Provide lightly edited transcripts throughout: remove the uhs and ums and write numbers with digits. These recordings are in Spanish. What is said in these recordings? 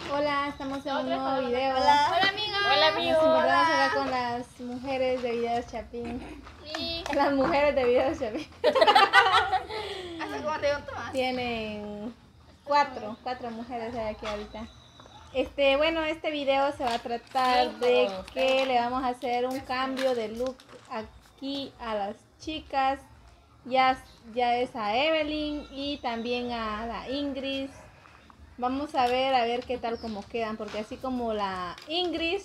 Hola, estamos en un nuevo video. Hola. Hola amigos. Hola amigos. Nos encontramos acá con las mujeres de Videos Chapín. Sí. Las mujeres de Videos Chapín. ¿Hace cómo te digo, Tomás? Tienen cuatro mujeres aquí ahorita. Bueno, este video se va a tratar de que le vamos a hacer un cambio de look aquí a las chicas. Ya es a Evelyn y también a la Ingrid. Vamos a ver qué tal como quedan, porque así como la Ingrid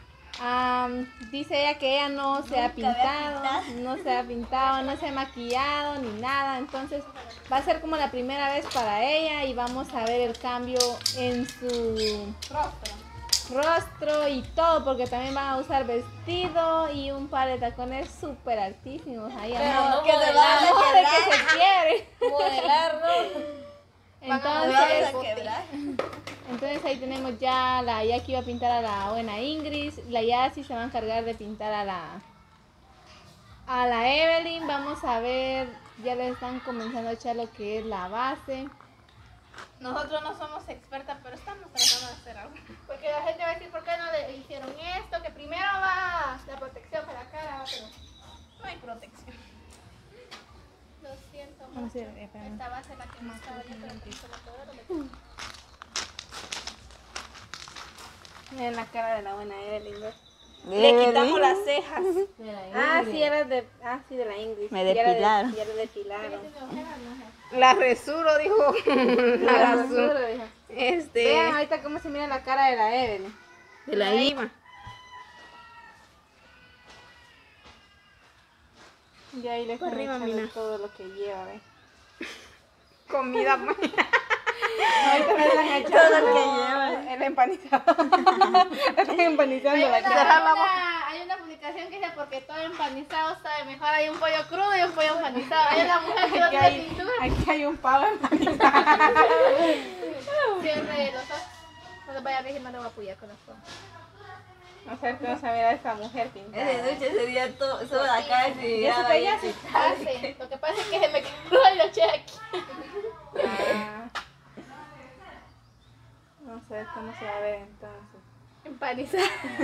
dice ella que ella no se ha pintado, no se ha maquillado ni nada, entonces va a ser como la primera vez para ella y vamos a ver el cambio en su rostro y todo, porque también van a usar vestido y un par de tacones súper altísimos ahí, Pero que se van a modelar, que se quiere modelarlo. Entonces ahí tenemos ya la Jackie va a pintar a la buena Ingrid, la Yassi se va a encargar de pintar a la Evelyn. Vamos a ver, ya le están comenzando a echar lo que es la base. Nosotros no somos expertas, pero estamos tratando de hacer algo. Porque la gente va a decir, ¿por qué no le hicieron esto? Que primero va la protección para la cara, pero no hay protección. Lo siento. Vamos a ver, espérame. Esta va a ser la que más estaba yo, pero que hizo la todo. Miren la cara de la buena Evelyn, ¿ves? Le quitamos las cejas. Sí, era de la Ingrid. Me depilaron. Ya le depilaron. La resuro, dijo. La rasuro. dijo. Vean ahorita cómo se mira la cara de la Evelyn. De la Ima. Y ahí le están Arriba, echando mina. todo lo que lleva, ¿ves? Comida, pues. Ahorita me están echando Todo lo que lleva. el empanizado. Están empanizando la cara. Hay una publicación que dice porque todo empanizado sabe mejor. Hay un pollo crudo y un pollo empanizado. Hay una mujer que no tiene pintura. Aquí hay un pavo empanizado. Cierre los ojos. No les vaya a decir, no le voy a apoyar con las cosas. Vamos a ver cómo se verá esta mujer pintada. Esa noche sería todo, solo la cara y ¿Ya se ya veía? Hace. Lo que pasa es que se me quedó el noche aquí. Vamos a ver cómo se va a ver entonces. Empanizada.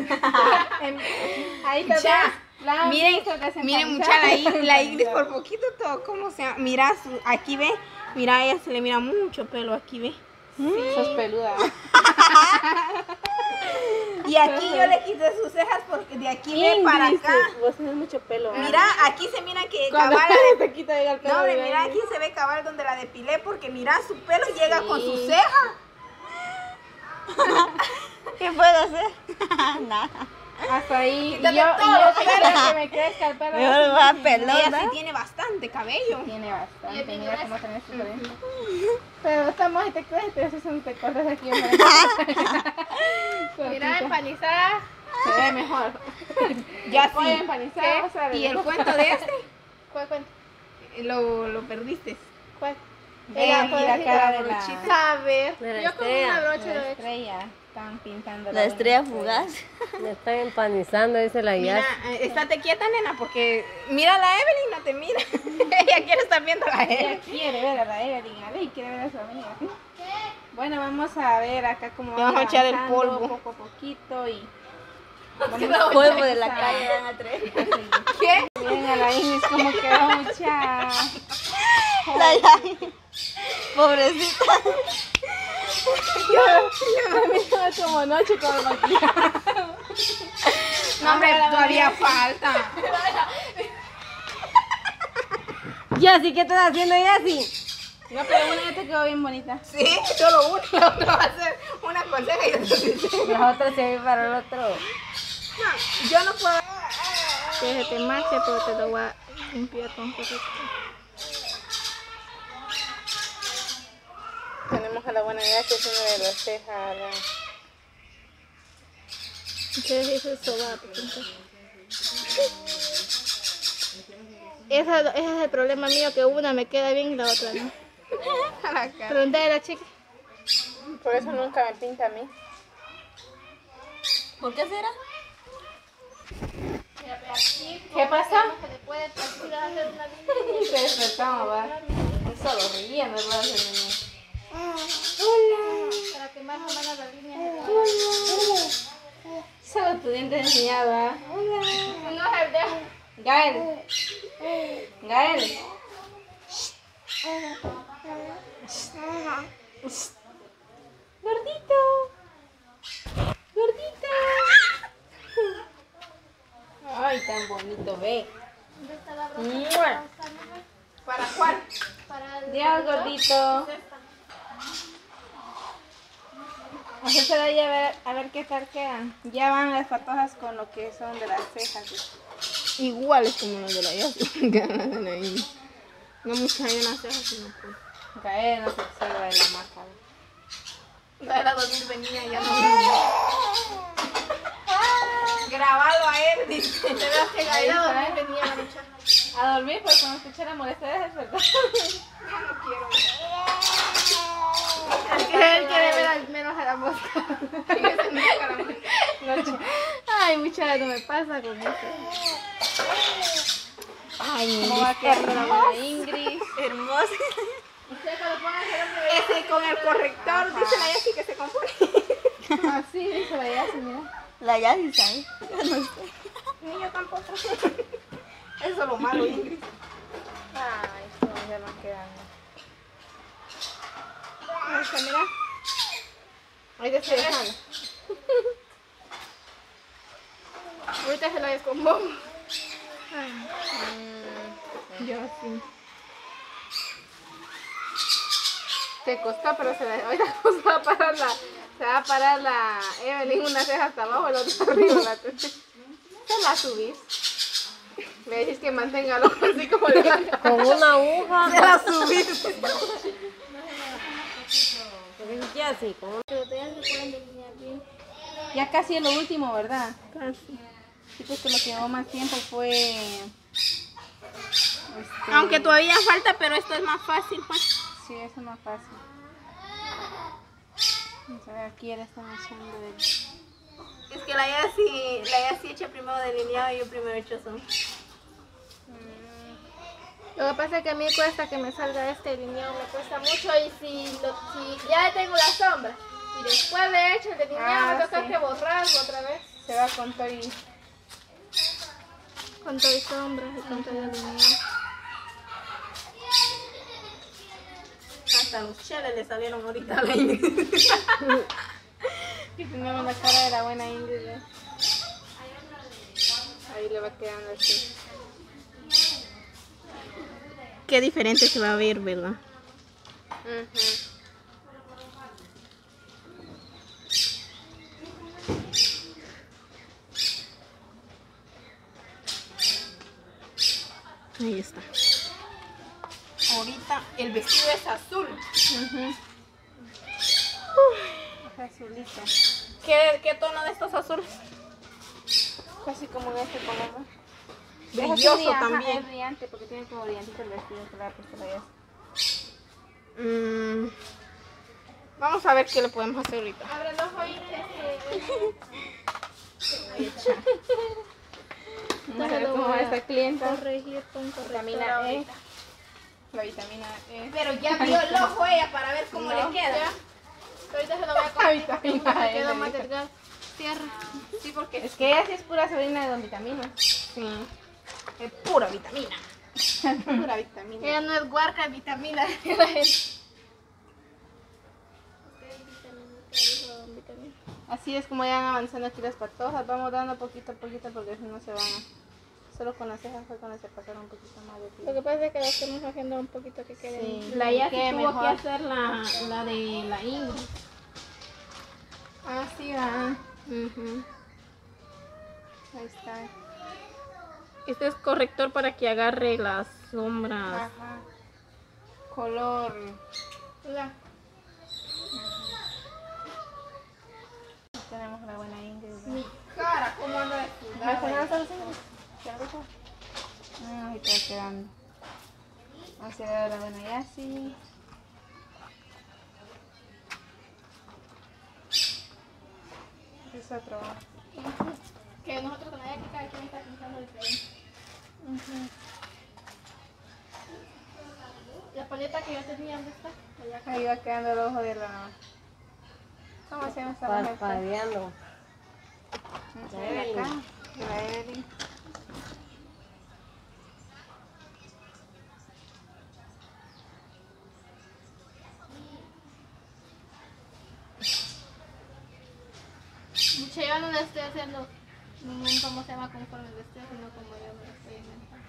Ahí está. Miren mucha la Ingrid por poquito todo como se llama. Mira aquí ve, mira a ella se le mira mucho pelo aquí ve. Sos peluda. Y aquí yo le quité sus cejas porque de aquí ve para acá. Vos tenés mucho pelo. Mira, aquí se mira que Cuando cabal se quita el pelo. no, hombre, mira aquí se ve cabal donde la depilé porque mira su pelo llega con su ceja. ¿Qué puedo hacer? Nada. Hasta ahí. Quítate Y yo todo. quiero que me crezca el pelo. Mejor va a Ella pelota. sí tiene bastante cabello. Tiene Y bastante. es bien Mira gruesa. cómo tenés tu cabello. Pero estamos y te crees, te haces un te cortas aquí. Mira, empanizada. Se ve mejor. Ya Pollo sí. empanizado, ¿sabes? ¿Y el cuento de este? ¿Cuál cuento? Lo perdiste. ¿Cuál? Vean, y la cara de la brochita. A ver, De la yo con una estrella. brocha la lo he hecho. estrella. Están pintando La estrella fugaz. Me están empanizando, dice la Mira, Yassi. estate quieta, nena, porque mira a la Evelyn, no te mira. Ella quiere estar viendo a la Ella Evelyn. quiere ver a la Evelyn, a ver, quiere ver a su amiga. Bueno, vamos a ver acá cómo Le vamos a echar el avanzando polvo. poco a poquito y Polvo de la calle van a traer. ¿Qué? miren a la Ingrid como quedó mucha. La Yai. Pobrecita. Yo me como noche con el maquillaje. No, hombre, todavía falta. Yassi, ¿qué estás haciendo, Yassi? No, pero una ya te quedó bien bonita. Sí, solo una. La otra va a ser una conseja y otra sí. La otra se ve para el otro. Yo no puedo. Que se te marche, pero te lo voy a limpiar con poquito. Tenemos a la buena Yassi haciendo de las cejas. ¿Qué es eso? Ese es el problema mío, que una me queda bien y la otra no. Pregunté a la chica. Por eso nunca me pinta a mí. ¿Por qué será? ¿Qué pasa? Se le puede hacer una línea. Se despertamos, va. Es solo riendo, ¿verdad? Para que más o menos la línea diente enseñado, ¿ah? No es el dedo. Gael. Gael. Gordito. Gordito. Ay, tan bonito, ve. ¿Dónde está la brocha? ¡Mua! ¿Para cuál? Para el... Dios, gordito. Hacérselo ahí a ver qué tal quedan. Ya van las patojas con lo que son de las cejas. Iguales como los de la Yasi. Ganan ahí. No muchas hay unas cejas, sino pues. Gael no se observa de la marca. La de la 2000 venía, ya no venía. Grabalo a él, dice. Se ve que Ahí la está. 2000 venía la muchacha. A dormir, pues cuando escuché la molestia es verdad. Ya no quiero. Es que él quiere ver al menos a la mosca. Fíjese, no toca la mosca. Ay, muchacha, no me pasa con eso. Ay, ¿Cómo va quedando la buena Ingrid? Hermosa. Usted cuando ponga el nombre ese con el corrector, dice la Yasi que se compone. Así dice la Yasi, mira. La Yasi, ¿sabes? Yo no sé. Ni yo tampoco. Eso es lo malo, Ingrid. Ay, esto ya no quedando. Ahí está, mira. Ahí te estoy dejando. Ahorita se la descompongo. Yo sí. Se costó, pero ahorita se va a parar la Evelyn, una ceja hasta abajo, la otra arriba. Se la subís. Me decís que mantenga el ojo así como levanta. Con una aguja. Se la subí. Porque es que así, con Pero te das que pueden delinear bien. Ya casi es lo último, ¿verdad? Casi. Sí, pues que lo que llevó más tiempo fue... Aunque todavía falta, pero esto es más fácil, pues. Sí, eso es más fácil. Vamos a ver, aquí ya le están echando de... Es que la Yasi echa primero delineado y yo primero echo son. Lo que pasa es que a mí cuesta que me salga este delineado, me cuesta mucho y si ya tengo la sombra y después le echo el delineado me toca sí. que borrarlo otra vez. Se va con todo y... Con todo y sombra y con todo el delineado. Hasta los cheles le salieron ahorita a la Ingrid. Y tenemos la cara de la buena Ingrid. ¿eh? Ahí le va quedando así. Qué diferente se va a ver, ¿verdad? Ahí está. Ahorita el vestido es azul. Es azulito. ¿Qué tono de estos azules? Casi como de este color, ¿no? Brilloso Es así, ajá, también. es brillante porque tiene como brillantito el vestido que le ha puesto la Yasi. Vamos a ver qué le podemos hacer ahorita. Abre los oídos. Vamos a ver cómo va esta clienta. Corregir con Vitamina corrector E. ahorita. La vitamina E. Pero ya vio el ojo ella para ver cómo No. le queda. Ya. Ahorita se lo voy a corregir porque Vitamina me E, queda le más dijo. delgado. Cierra. Sí, porque Es que ella sí es pura sobrina de Don Vitamina. sí. Es pura vitamina. Pura vitamina. Ella no es guarca, es vitamina. La gente. Así es como ya van avanzando aquí las patojas. Vamos dando poquito a poquito porque si no se van a... Solo con las cejas fue cuando se pasaron un poquito más de Lo tiempo. que pasa es que lo estamos haciendo un poquito que quede. Sí, La que Yasi quede tuvo mejor. que hacer la de la Ingrid. Ah, sí, va. Ujú. Ahí está. Este es corrector para que agarre las sombras. Ajá. Color. Hola. Tenemos la buena Ingrid. Mi cara, ¿cómo anda de ¿Vas a sudada? hacer así? Ahí está quedando. Vamos a ver la buena Yasi. Es otro. Que nosotros con la Yasi cada quien está pensando diferente. La paleta que yo tenía, ¿dónde está? Allá. Ahí va quedando el ojo de la... ¿Cómo se llama esta mujer? parpadeando. Vamos a ver acá. La Evelyn. Mucho, yo no le estoy haciendo ningún, ¿cómo se llama? Conforme le estoy haciendo como yo me lo estoy inventando.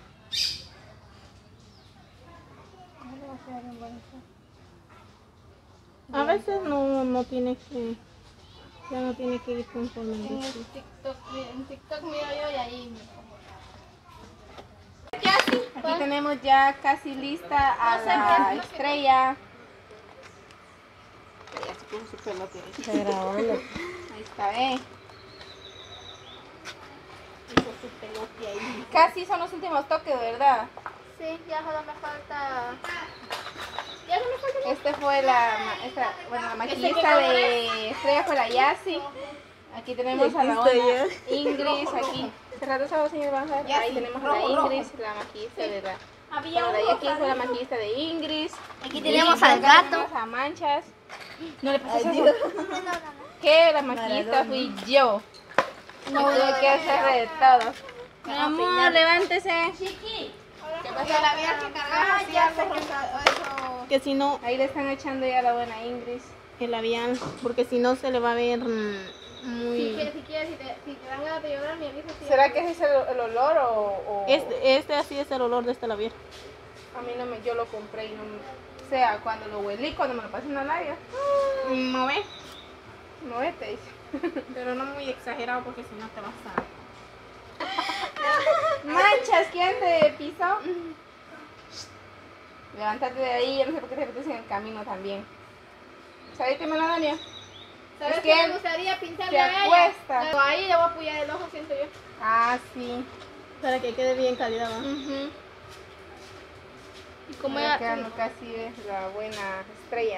A veces no tiene que, ya no tiene que ir conforme el En vestido. TikTok miro yo y ahí me pongo. Aquí tenemos ya casi lista a la estrella. Ya se puso su pelote. Está grabando. Ahí está, Hizo su pelote ahí. Casi son los últimos toques, ¿verdad? Sí, ya solo me falta. Ya solo me falta. Este fue la maquillista de estrella fue la Yassi. Aquí tenemos a la buena Ingrid, aquí. Cerrad los ojos, señor Banzar. Ahí tenemos a la Ingrid, la maquillista de la... Bueno, de ahí aquí fue la maquillista de Ingrid. Aquí Y tenemos acá al gato. tenemos a Manchas. No le pases eso. Que la maquillista fui yo. No tuve que hacer de todo. Mi amor, levántese. ¿Qué pasó? La vida que cargas así algo eso. Que si no, Ahí le están echando ya a la buena Ingrid. el labial, porque si no se le va a ver Si muy... quieres, si te dan ganas de llorar, me avisas. ¿Será que ese es el olor o...? Este así es el olor de este labial. A mí no me... Yo lo compré y no me... O sea, cuando lo huelí, cuando me lo pasé en la labia. No ve, No te dice. pero no muy exagerado porque si no te vas a... Manchas, ¿quién te pisó? Levántate de ahí, yo no sé por qué te metes en el camino también. ¿Sabes qué me la daña? ¿Sabes Es qué que me gustaría pintarle te a ella? acuesta. Pero ahí le voy a apoyar el ojo, siento yo. Ah, sí. Para que quede bien calidad, ¿va? Y como Ya ella... quedando casi es la buena estrella.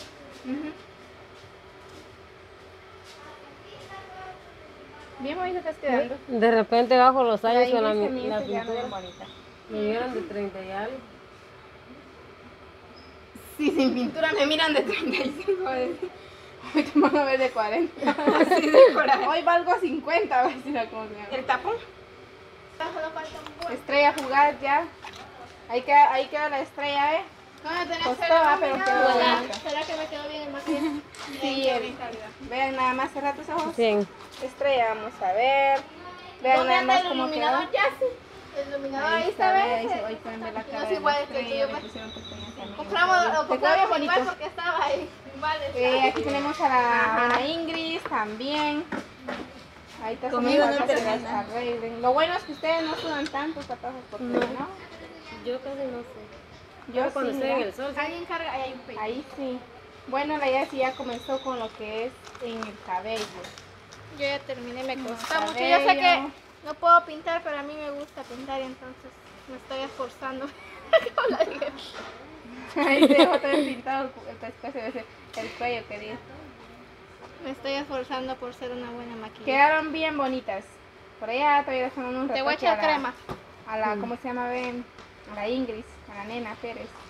Bien bonito estás quedando. De repente bajo los años La con la, Ingrid se me la hizo quedando bien pintura. bonita. Me vieron de 30 y algo. Sí, sin pintura me miran de 35. Hoy te van a ver de 40. Así de coraje. Hoy valgo 50, a ver si la cosa. El tapón. Solo falta un buen. Estrella jugar ya. Ahí queda la estrella, ¿eh? No, tenés que Costó, ser pero nominado. quedó ¿Será- bonita. ¿Será que me quedó bien el maquillaje? Sí, vean nada más, cerra tus ojos. Sí. Estrella, vamos a ver. Vean ¿Dónde nada anda más el cómo quedó. iluminador? Ya sí. El iluminador ahí está, está, ve, ahí ¿ves? se, hoy pueden ver la No cara es de la igual que estrella, tuyo, le pues. pusieron pestañas también. Compramos, lo Te quedó compramos bien igual bonito. porque estaba ahí. Vale, Aquí tenemos a la buena Ingrid también. Ahí está Conmigo no se termina. las arreglen. Lo bueno es que ustedes no sudan tanto patojos porque no. Yo casi no sé. Yo Cuando sí, estoy en mira. el sol. Alguien carga, ahí hay un pecho. Ahí sí. Bueno, la Yassi ya comenzó con lo que es en el cabello. Yo ya terminé, me costó Cabello. mucho. Yo sé que no puedo pintar, pero a mí me gusta pintar y entonces me estoy esforzando. Como la dije. Ahí se dejó todo pintado el pescuezo, el cuello que digo. Me estoy esforzando por ser una buena maquillista. Quedaron bien bonitas. Por allá todavía dejaron un Te voy a retoque echar crema. a la, ¿cómo se llama? Ven, a la Ingrid, a la nena Pérez.